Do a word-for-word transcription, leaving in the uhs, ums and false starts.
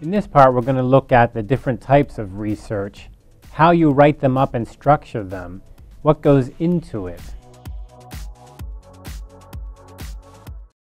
In this part, we're going to look at the different types of research, how you write them up and structure them, what goes into it.